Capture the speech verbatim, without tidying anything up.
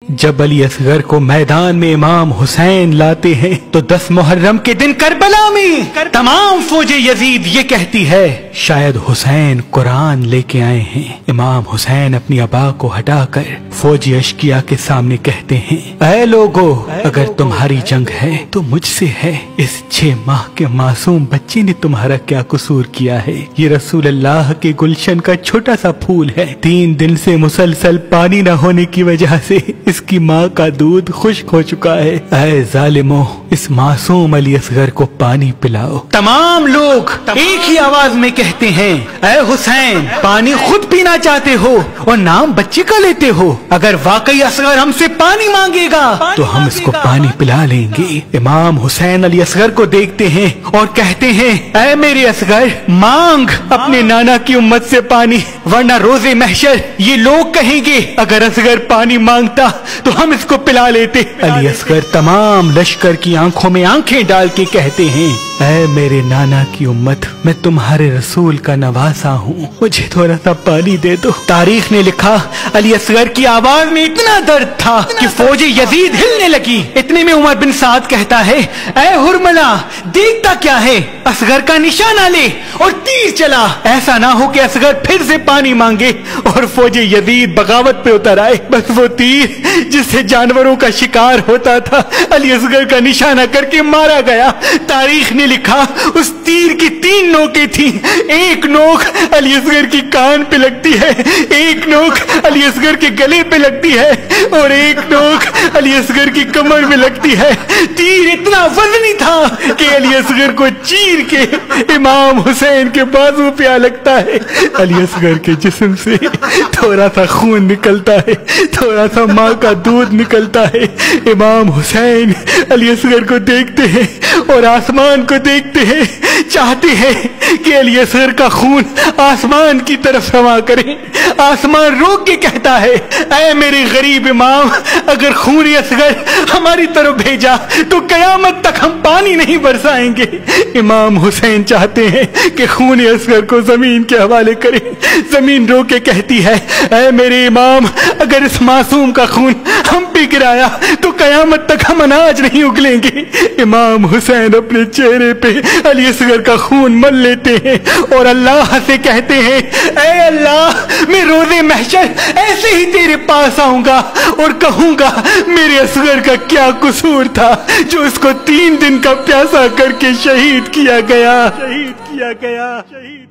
جب علی اصغر کو میدان میں امام حسین لاتے ہیں تو دس محرم کے دن کربلا میں تمام فوج یزید یہ کہتی ہے شاید حسین قرآن لے کے آئے ہیں۔ امام حسین اپنی ابا کو ہٹا کر فوجی اشقیاء کے سامنے کہتے ہیں اے لوگو، اگر تمہاری جنگ ہے تو مجھ سے ہے، اس چھ ماہ کے معصوم بچے نے تمہارا کیا قصور کیا ہے؟ یہ رسول اللہ کے گلشن کا چھوٹا سا پھول ہے، تین دن سے مسلسل پانی نہ ہونے کی وجہ سے اس کی ماں کا دودھ خشک ہو چکا ہے۔ اے ظالمو، اس معصوم علی اصغر کو پانی پلاؤ۔ تمام لوگ ایک ہی آواز میں کہتے ہیں اے حسین، پانی خود پینا چاہتے ہو اور نام بچے کا لیتے ہو؟ اگر واقعی اصغر ہم سے پانی مانگے گا تو ہم اس کو پانی پلا لیں گے۔ امام حسین علی اصغر کو دیکھتے ہیں اور کہتے ہیں اے میرے اصغر، مانگ اپنے نانا کی امت سے پانی، ورنہ روز محشر یہ لوگ کہیں گے اگر اصغر پانی مانگتا تو ہم اس کو پلا لیتے۔ علی اصغر تمام لشکر کی آنکھوں میں آنکھیں ڈال کے کہتے ہیں اے میرے نانا کی امت، میں تمہارے رسول کا نواسا ہوں، مجھے تھوڑا سا پانی دے دو۔ تاریخ نے لکھا علی اصغر کی آواز میں اتنا درد تھا کہ فوج یزید ہلنے لگی۔ اتنے میں عمر بن سعد کہتا ہے اے ہرملا، دیکھتا کیا ہے، اصغر کا نشانہ لے اور تیر چلا، ایسا نہ ہو کہ اصغر پھر سے پانی مانگے اور فوج یزید بغاوت پہ اتر آئے۔ بس وہ تیر جس سے جانوروں کا شکار ہوتا تھا علی اصغر کا نشانہ کر کے مارا گیا۔ تاریخ نے لکھا اس تیر کی تین نوکیں تھیں، ایک نوک علی اصغر کی کان پہ لگتی ہے، ایک نوک علی اصغر کے گلے پہ لگتی ہے اور ایک نوک علی اصغر کی کمر میں لگتی ہے۔ تیر اتنا وزنی تھا کہ علی اصغر کو چیر کے امام حسین کے بازو پہ آ لگتا ہے۔ علی اصغر کے جسم سے تھوڑا سا خون نکلتا ہے، تھوڑا سا ماں کا دودھ نکلتا ہے۔ امام حسین علی اصغر کو دیکھتے ہیں اور آسمان کو دیکھتے ہیں، چاہتے ہیں کہ علی اصغر کا خون آسمان کی طرف سما کرے۔ آسمان روک کے کہتا ہے اے میرے غریب امام، اگر خون اصغر ہماری طرف بھیجا تو قیامت تک ہم پانی نہیں برسائیں گے۔ امام حسین چاہتے ہیں کہ خون اصغر کو زمین کے حوالے کرے۔ زمین رو کے کہتی ہے اے میرے امام، اگر اس معصوم کا خون ہم پہ گرایا تو قیامت تک ہم اناج نہیں اگلیں گے۔ امام حسین اپنے چہرے پہ علی اصغر کا خون مل لیتے ہیں اور اللہ سے کہتے ہیں اے اللہ، میں روز محشر ایسے ہی تیرے پاس آؤں گا اور کہوں گا میرے اصغر کا کیا قصور تھا جو اس کو تین دن کا پیاسا کر کے شہید کیا گیا شہید کیا گیا شہید